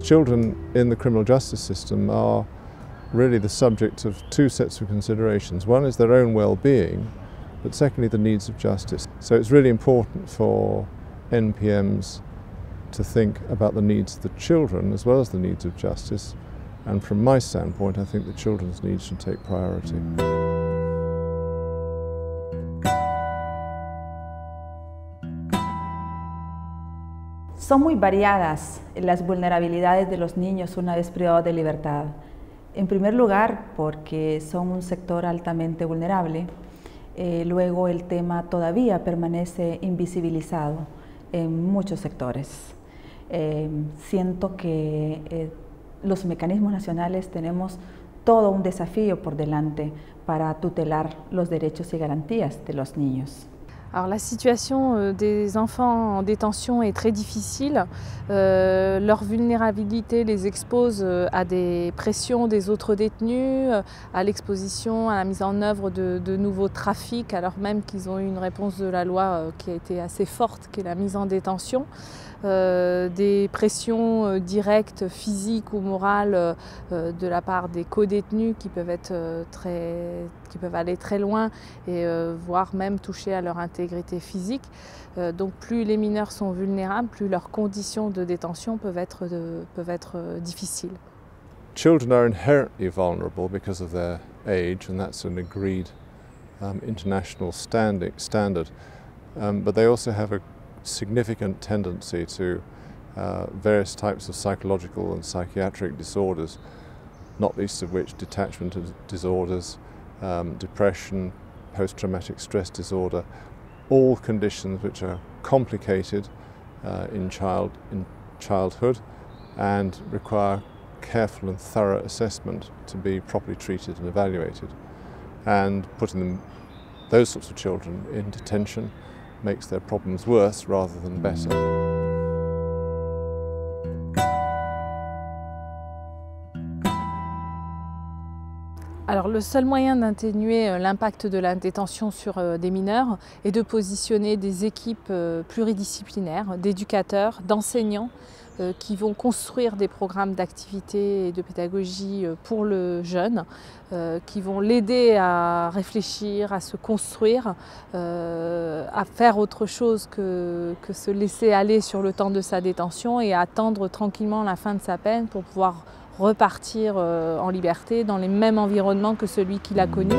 Children in the criminal justice system are really the subject of two sets of considerations. One is their own well-being, but secondly the needs of justice. So it's really important for NPMs to think about the needs of the children as well as the needs of justice, and from my standpoint I think the children's needs should take priority. Son muy variadas las vulnerabilidades de los niños una vez privados de libertad. En primer lugar, porque son un sector altamente vulnerable. Luego el tema todavía permanece invisibilizado en muchos sectores. Siento que los mecanismos nacionales tenemos todo un desafío por delante para tutelar los derechos y garantías de los niños. Alors, la situation des enfants en détention est très difficile. Leur vulnérabilité les expose à des pressions des autres détenus, à l'exposition, à la mise en œuvre de nouveaux trafics, alors même qu'ils ont eu une réponse de la loi qui a été assez forte, qui est la mise en détention. Des pressions directes, physiques ou morales de la part des co-détenus qui peuvent aller très loin et voire même toucher à leur intégrité physique. Donc plus les mineurs sont vulnérables, plus leurs conditions de détention peuvent être difficiles. Children are inherently vulnerable because of their age, and that's an agreed international standard, but they also have a significant tendency to various types of psychological and psychiatric disorders, not least of which detachment disorders, depression, post-traumatic stress disorder, all conditions which are complicated in childhood and require careful and thorough assessment to be properly treated and evaluated. And putting those sorts of children in detention makes their problems worse rather than better. Alors le seul moyen d'atténuer l'impact de la détention sur des mineurs est de positionner des équipes pluridisciplinaires, d'éducateurs, d'enseignants qui vont construire des programmes d'activité et de pédagogie pour le jeune, qui vont l'aider à réfléchir, à se construire, à faire autre chose que se laisser aller sur le temps de sa détention et à attendre tranquillement la fin de sa peine pour pouvoir repartir en liberté dans les mêmes environnements que celui qu'il a connu.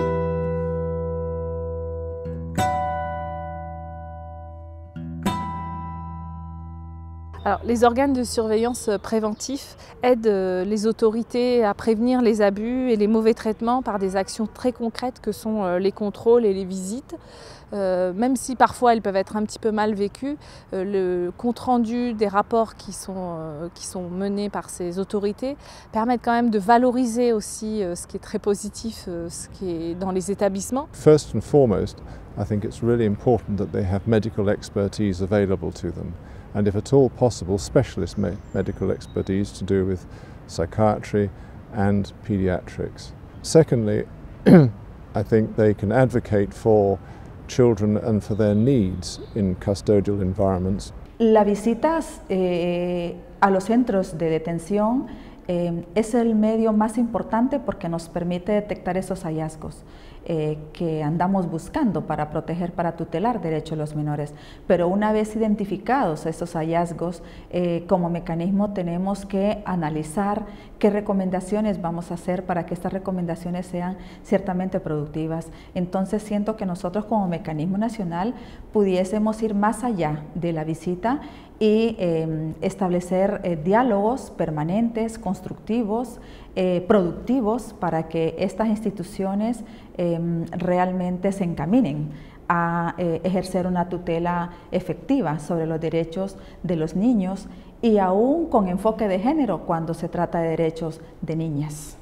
Alors, les organes de surveillance préventifs aident les autorités à prévenir les abus et les mauvais traitements par des actions très concrètes que sont les contrôles et les visites. Même si parfois elles peuvent être un petit peu mal vécues, le compte-rendu des rapports qui sont menés par ces autorités permettent quand même de valoriser aussi ce qui est très positif, ce qui est dans les établissements. First and foremost, I think it's really important that they have medical expertise available to them, and if at all possible, specialist medical expertise to do with psychiatry and pediatrics. Secondly, I think they can advocate for children and for their needs in custodial environments. Las visitas a los centros de detención es el medio más importante porque nos permite detectar esos hallazgos que andamos buscando para proteger, para tutelar derechos de los menores. Pero una vez identificados esos hallazgos, como mecanismo tenemos que analizar qué recomendaciones vamos a hacer para que estas recomendaciones sean ciertamente productivas. Entonces siento que nosotros como mecanismo nacional pudiésemos ir más allá de la visita y establecer diálogos permanentes, constructivos, productivos para que estas instituciones realmente se encaminen a ejercer una tutela efectiva sobre los derechos de los niños y aún con enfoque de género cuando se trata de derechos de niñas.